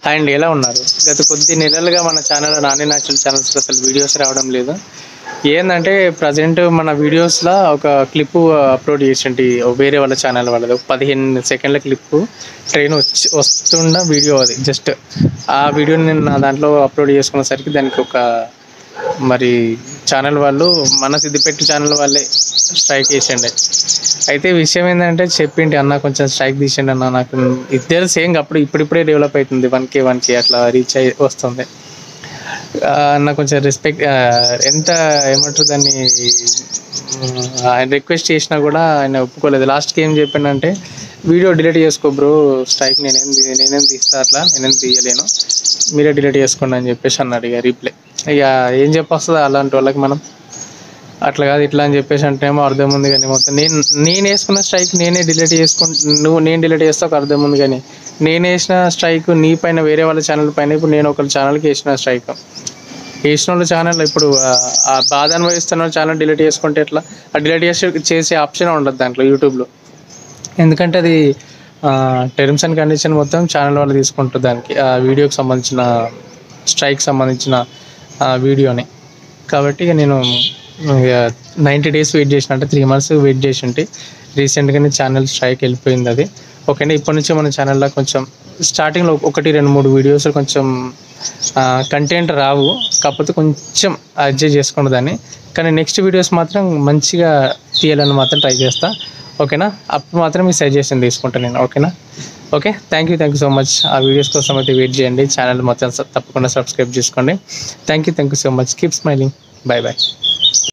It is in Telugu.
అండ్ ఎలా ఉన్నారు? గత కొద్ది నెలలుగా మన ఛానల్ నాని న్యాచురల్ ఛానల్స్లో అసలు వీడియోస్ రావడం లేదు. ఏంటంటే ప్రజెంట్ మన వీడియోస్లో ఒక క్లిప్పు అప్లోడ్ చేసింటి వేరే వాళ్ళ ఛానల్ వాళ్ళది, 15 సెకండ్ల క్లిప్పు. ట్రైన్ వస్తున్న వీడియో అది. జస్ట్ ఆ వీడియోని నేను నా దాంట్లో అప్లోడ్ చేసుకునేసరికి దానికి ఒక మరి ఛానల్ వాళ్ళు, మన సిద్దిపేట ఛానల్ వాళ్ళే స్ట్రైక్ చేసిండే. అయితే విషయం ఏంటంటే చెప్పింటి, అన్న కొంచెం స్ట్రైక్ తీసిండి అన్న, నాకు ఇద్దరు సేమ్ అప్పుడు ఇప్పుడిప్పుడే డెవలప్ అవుతుంది, 1K అట్లా రీచ్ అయ్యి వస్తుంది అన్న. కొంచెం రెస్పెక్ట్, ఎంత ఏమంటారు దాన్ని, ఆయన రిక్వెస్ట్ చేసినా కూడా ఆయన ఒప్పుకోలేదు. లాస్ట్కి ఏం చెప్పిండంటే, వీడియో డిలీట్ చేసుకో బ్రో, స్ట్రైక్ నేనేం తీస్తా, అట్లా నేనేం తీయలేను, మీరే డిలీట్ చేసుకోండి అని చెప్పేసి అన్నాడు. ఇక రీప్లే ఇక ఏం చెప్పొస్తుందో అలాంటి వాళ్ళకి మనం. అట్లా కాదు ఇట్లా అని చెప్పేసి అంటేమో అర్థం ఉంది, కానీ మొత్తం నేను వేసుకున్న స్ట్రైక్ నేనే డిలీట్ నేను డిలీట్ చేస్తే ఒక అర్థం ఉంది, కానీ నేను వేసిన స్ట్రైక్ నీ పైన, వేరే వాళ్ళ ఛానల్ పైన, ఇప్పుడు నేను ఒక ఛానల్కి వేసిన స్ట్రైక్, వేసిన వాళ్ళ ఛానల్ ఇప్పుడు ఆ బాధ అనుభవిస్తున్న వాళ్ళ ఛానల్ డిలీట్ చేసుకుంటే ఎట్లా? ఆ డిలీట్ చేసే ఆప్షన్ ఉండదు దాంట్లో యూట్యూబ్లో, ఎందుకంటే అది టర్మ్స్ అండ్ కండిషన్ మొత్తం ఛానల్ వాళ్ళు తీసుకుంటారు దానికి, ఆ వీడియోకి సంబంధించిన స్ట్రైక్ సంబంధించిన వీడియోని. కాబట్టి ఇక నేను 90 days వెయిట్ చేసిన, అంటే 3 months వెయిట్ చేసి ఉంటే రీసెంట్గానే ఛానల్ స్ట్రైక్ వెళ్ళిపోయింది అది. ఓకేనా, ఇప్పటి నుంచి మన ఛానల్లో కొంచెం స్టార్టింగ్లో 1-2-3 వీడియోస్ కొంచెం కంటెంట్ రావు, కాకపోతే కొంచెం అడ్జస్ట్ చేసుకున్న దాన్ని, కానీ నెక్స్ట్ వీడియోస్ మాత్రం మంచిగా తీయాలని మాత్రం ట్రై చేస్తా. ఓకేనా, అప్పుడు మాత్రం మీ సజెషన్ తీసుకుంటాను నేను. ఓకేనా, okay, thank you so much. ఆ వీడియోస్ కోసం అయితే వెయిట్ చేయండి, ఛానల్ మొత్తం తప్పకుండా సబ్స్క్రైబ్ చేసుకోండి. Thank you so much. Keep smiling. Bye.